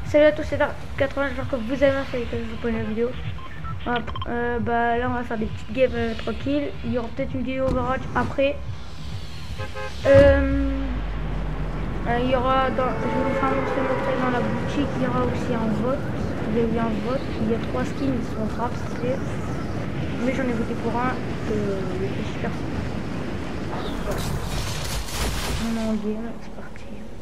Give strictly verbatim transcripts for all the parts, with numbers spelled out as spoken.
Salut à tous, c'est Dark quatre-vingts, j'espère que vous allez bien, c'est que je vous pose la vidéo. Hop, euh, bah là on va faire des petites games euh, tranquilles. Il y aura peut-être une vidéo Overwatch après. Euh, euh, il y aura, dans, je vais vous faire montrer, montrer dans la boutique, il y aura aussi un vote. Vous avez vu un vote, il y a trois skins, ils sont grave stylés. Mais j'en ai voté pour un, euh, il était super stylé. Voilà. On est en game, c'est parti.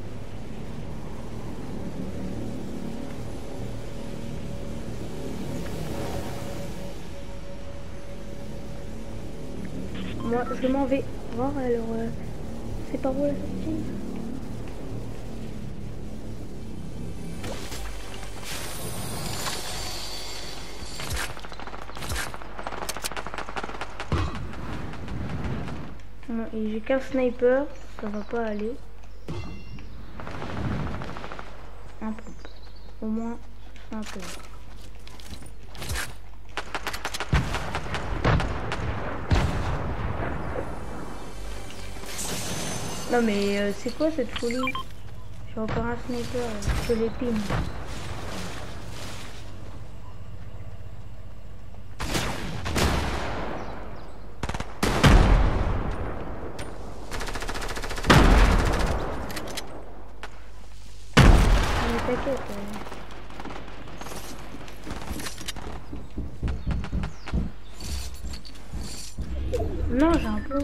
Moi, je m'en vais voir alors. Euh, c'est par où la sortie? Non, et j'ai qu'un sniper, ça va pas aller. Un peu. Au moins, un peu. Non mais euh, c'est quoi cette folie? J'ai encore un sniper, euh, je les ping. Mais t'inquiète. Euh... Non, j'ai un peu.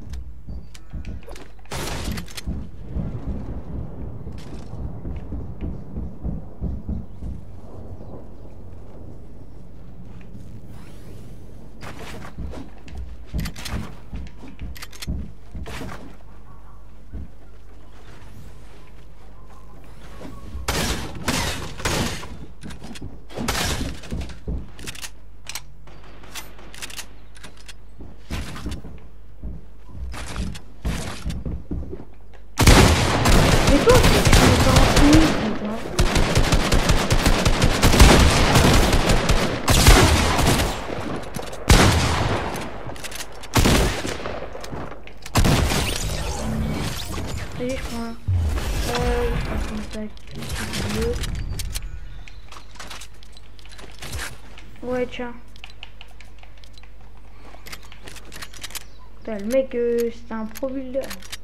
Mais toi, tu n'es pas en finir, toi. Allez, je prends un. Euh, je prends un sac bleu. Ouais, tiens. Putain, le mec, euh, c'était un pro builder.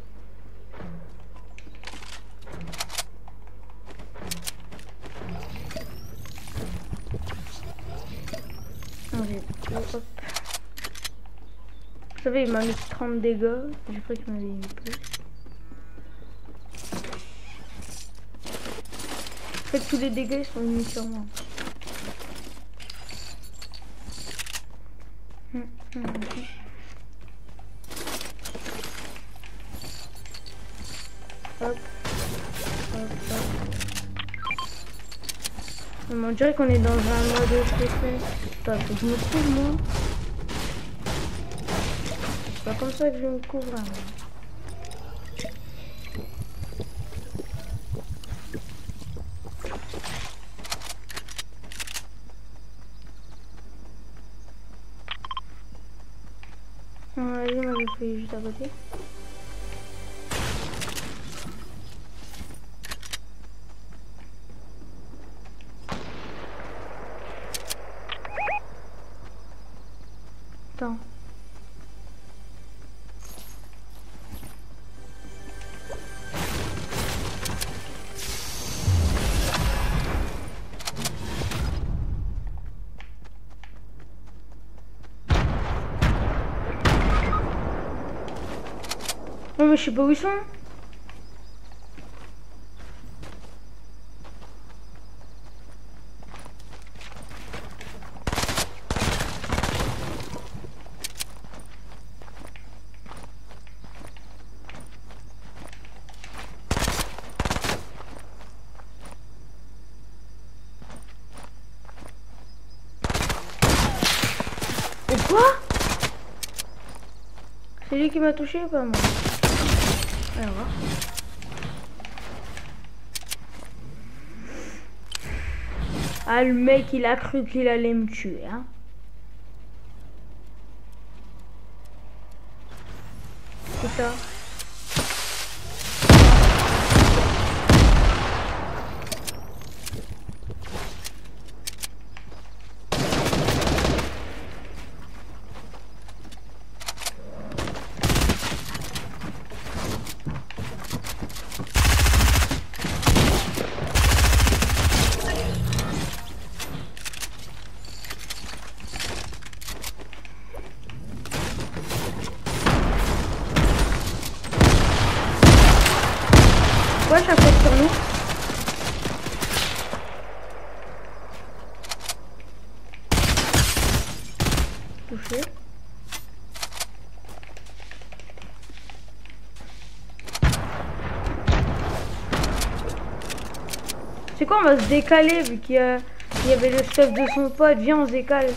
Hop. Vous savez, il m'a mis trente dégâts. J'ai cru qu'il m'avait mis plus. En fait, tous les dégâts ils sont mis sur moi. Hum, hum, hum. Hop. Hop, hop. On dirait qu'on est dans un mode spécial. Attends, faut que je me couvre, moi. C'est pas comme ça que je me couvre. Hein. Vas-y, moi je fais juste à côté. Attends. Non mais je sais pas où ils sont. Et quoi? C'est lui qui m'a touché ou pas moi? Alors, voir. Ah, le mec il a cru qu'il allait me tuer hein. C'est ça. touché. C'est quoi, on va se décaler vu qu'il y, a... il y avait le stuff de son pote. Viens, on se décale.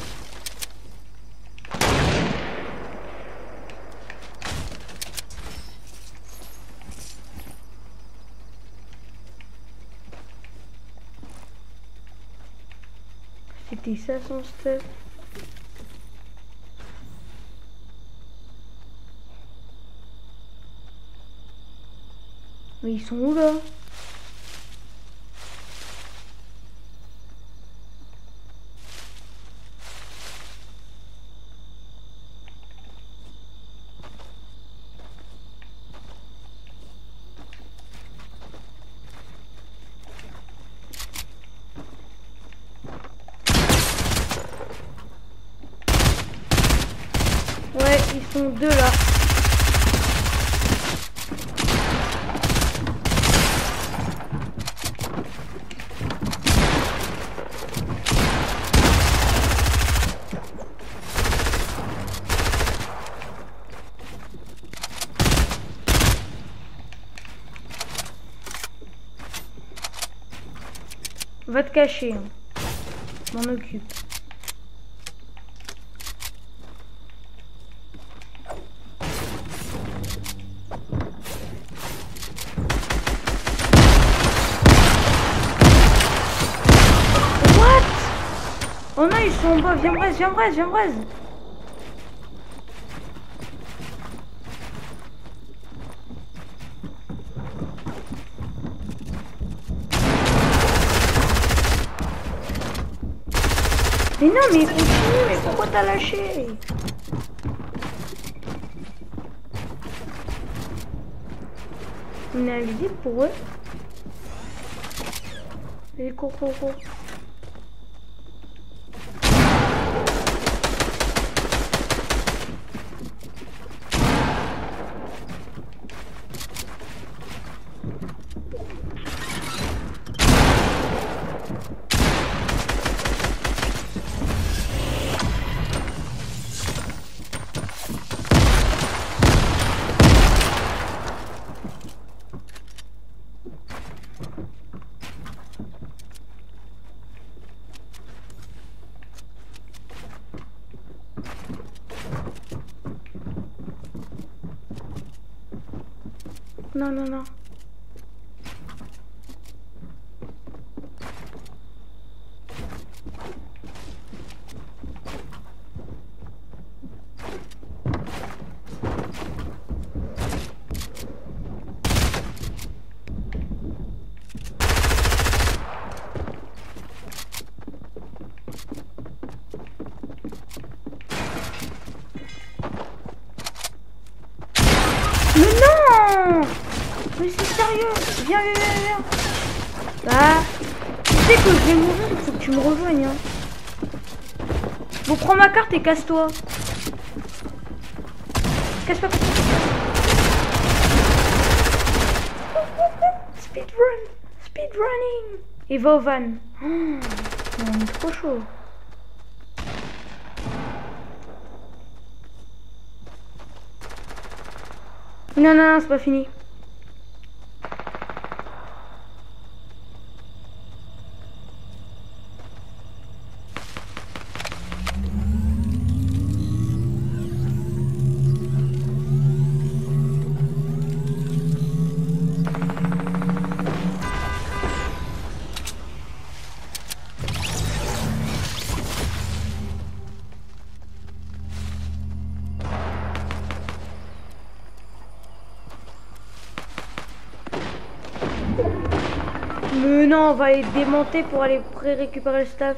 C'était ça son stuff. Mais ils sont où là? Ouais, ils sont deux là. Va te cacher, hein. M'en occupe. What? Oh non, ils sont en bas. Viens braise, viens braise, viens braise. Mais non, mais continue, mais pourquoi t'as lâché? On est invisible pour eux. Allez, cours, cours, cours. Non, non, non. Mais non! Mais c'est sérieux! Viens, viens, viens, viens! Bah, tu sais que je vais mourir, il faut que tu me rejoignes. Hein. Bon, prends ma carte et casse-toi. Casse-toi, casse-toi. Speedrun! Speedrunning! Et va au van. Oh, on est trop chaud. Non, non, non, c'est pas fini. Mais non, on va les démonter pour aller récupérer le staff.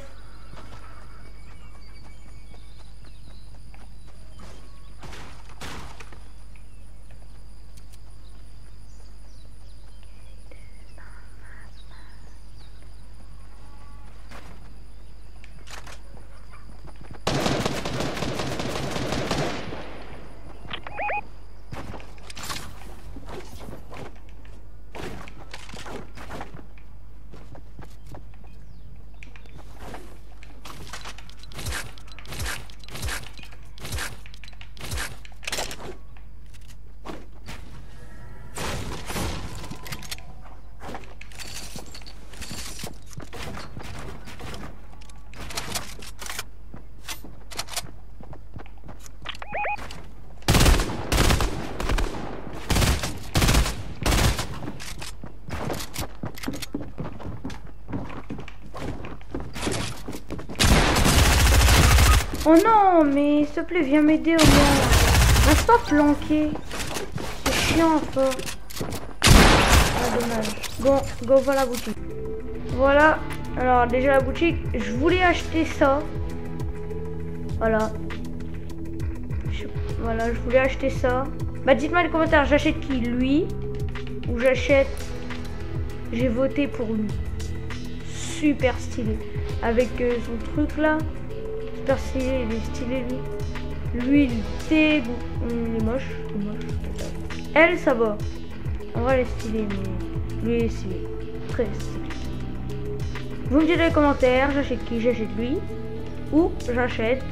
Oh non, mais s'il te plaît, viens m'aider au moins. Reste pas planqué. C'est chiant ça. Ah, dommage. Bon, go voir la boutique. Voilà. Alors déjà la boutique, je voulais acheter ça. Voilà. Je... Voilà, je voulais acheter ça. Bah dites-moi dans les commentaires, j'achète qui? Lui? Ou j'achète... J'ai voté pour lui. Super stylé. Avec euh, son truc là. Super stylé, il est stylé lui. Lui il est, il est moche. Il est moche. Elle ça va. En vrai elle est stylée, mais lui il est stylé. Très stylé. Vous me dites dans les commentaires, j'achète qui? J'achète lui. Ou j'achète...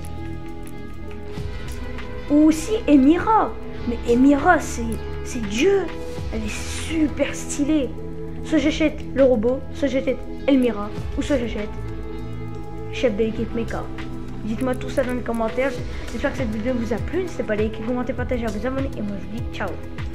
Ou aussi Emira. Mais Emira c'est c'est Dieu. Elle est super stylée. Soit j'achète le robot, soit j'achète Elmira, ou soit j'achète chef de l'équipe Mecha. Dites-moi tout ça dans les commentaires. J'espère que cette vidéo vous a plu. N'hésitez pas à liker, commenter, partager, à vous abonner. Et moi je vous dis ciao.